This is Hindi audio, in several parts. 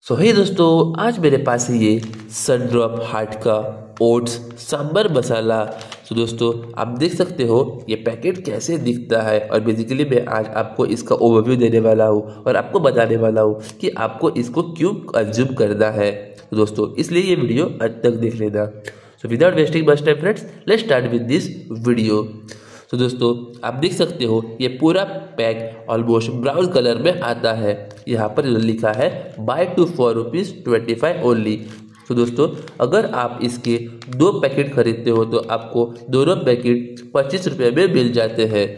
हे दोस्तों, आज मेरे पास है ये सनड्रॉप हार्ट का ओट्स सांबर मसाला। दोस्तों आप देख सकते हो ये पैकेट कैसे दिखता है और बेसिकली मैं आज आपको इसका ओवरव्यू देने वाला हूँ और आपको बताने वाला हूँ कि आपको इसको क्यों कंज्यूम करना है। दोस्तों इसलिए ये वीडियो अंत तक देख लेना। Without wasting much time friends, let's start with this video. दोस्तों आप देख सकते हो ये पूरा पैक ऑलमोस्ट ब्राउन कलर में आता है। यहाँ पर लिखा है बाय 2 for ₹25 ओनली। दोस्तों अगर आप इसके 2 पैकेट खरीदते हो तो आपको दोनों पैकेट 25 रुपये में मिल जाते हैं।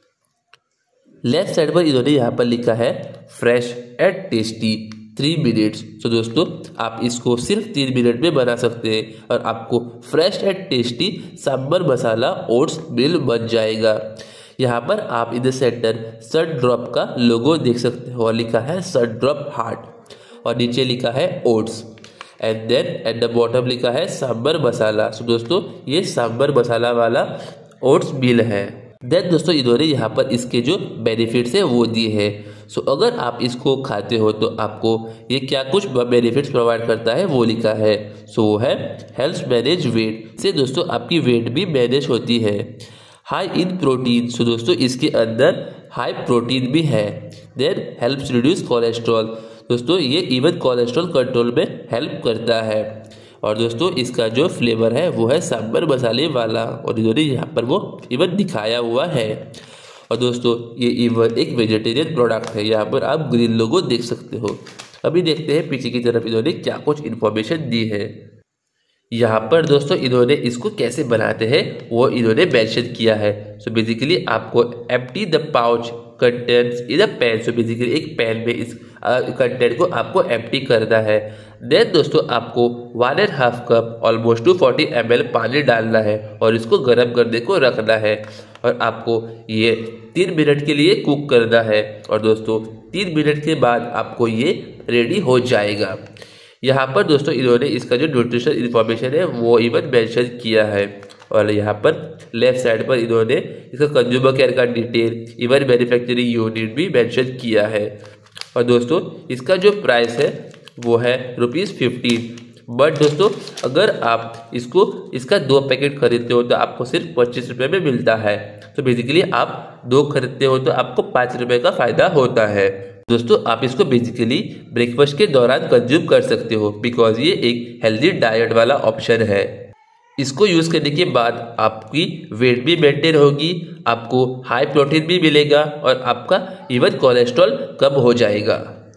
लेफ्ट साइड पर इन्होंने यहाँ पर लिखा है फ्रेश एंड टेस्टी 3 मिनट्स। दोस्तों आप इसको सिर्फ 3 मिनट में बना सकते हैं और आपको fresh and tasty sambar masala oats मिल बन जाएगा। यहाँ पर आप इन द सेंटर सनड्रॉप का लोगो देख सकते हो और लिखा है सनड्रॉप हार्ट और नीचे लिखा है oats and then at the bottom लिखा है सांबर मसाला। दोस्तों ये सांबर मसाला वाला ओट्स मिल है। देन दोस्तों इन्होंने यहाँ पर इसके जो बेनिफिट्स है वो दिए हैं। अगर आप इसको खाते हो तो आपको ये क्या कुछ बेनिफिट्स प्रोवाइड करता है वो लिखा है। वो है हेल्प्स मैनेज वेट, से दोस्तों आपकी वेट भी मैनेज होती है। हाई इन प्रोटीन, दोस्तों इसके अंदर हाई प्रोटीन भी है। देन हेल्प्स रिड्यूस कोलेस्ट्रॉल, दोस्तों ये इवन कोलेस्ट्रॉल कंट्रोल में हेल्प करता है। और दोस्तों इसका जो फ्लेवर है वो है सांबर मसाले वाला और इन्होंने यहाँ पर वो इवन दिखाया हुआ है। और दोस्तों ये इवन एक वेजिटेरियन प्रोडक्ट है। यहाँ पर आप ग्रीन लोगो देख सकते हो। अभी देखते हैं पीछे की तरफ इन्होंने क्या कुछ इन्फॉर्मेशन दी है। यहाँ पर दोस्तों इन्होंने इसको कैसे बनाते हैं वो इन्होंने मेंशन किया है। बेसिकली आपको empty the pouch contents in a pan. Basically एक पैन में इस कंटेंट को आपको एम्प्टी करना है। देन दोस्तों आपको 1.5 कप ऑलमोस्ट 240 ml पानी डालना है और इसको गर्म करने को रखना है और आपको ये 3 मिनट के लिए कुक करना है। और दोस्तों 3 मिनट के बाद आपको ये रेडी हो जाएगा। यहाँ पर दोस्तों इन्होंने इसका जो न्यूट्रिशन इन्फॉर्मेशन है वो इवन मेंशन किया है और यहाँ पर लेफ्ट साइड पर इन्होंने इसका कंज्यूमर केयर का डिटेल इवन मैन्युफैक्चरिंग यूनिट भी मेंशन किया है। और दोस्तों इसका जो प्राइस है वो है ₹15। बट दोस्तों अगर आप इसका 2 पैकेट खरीदते हो तो आपको सिर्फ 25 रुपये में मिलता है। बेसिकली आप 2 खरीदते हो तो आपको 5 रुपये का फ़ायदा होता है। दोस्तों आप इसको बेसिकली ब्रेकफास्ट के दौरान कंज्यूम कर सकते हो बिकॉज ये एक हेल्दी डाइट वाला ऑप्शन है। इसको यूज़ करने के बाद आपकी वेट भी मेंटेन होगी, आपको हाई प्रोटीन भी मिलेगा और आपका इवन कोलेस्ट्रॉल कम हो जाएगा।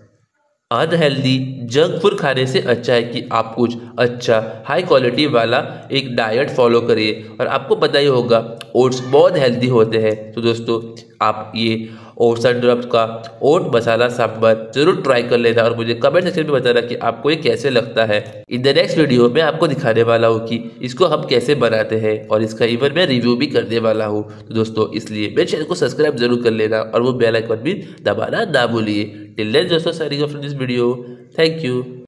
अनहेल्दी जंक फूड खाने से अच्छा है कि आप कुछ अच्छा हाई क्वालिटी वाला एक डाइट फॉलो करिए। और आपको पता ही होगा ओट्स बहुत हेल्दी होते हैं। दोस्तों आप ये सनड्रॉप का ओट मसाला सांबर जरूर ट्राई कर लेना और मुझे कमेंट सेक्शन में बताना कि आपको ये कैसे लगता है। इन द नेक्स्ट वीडियो मैं आपको दिखाने वाला हूँ कि इसको हम कैसे बनाते हैं और इसका इवन मैं रिव्यू भी करने वाला हूँ। दोस्तों इसलिए मेरे चैनल को सब्सक्राइब जरूर कर लेना और वो बेल आइकन भी दबाना ना भूलिए। टिल देन दोस्तों signing off from this video. Thank you.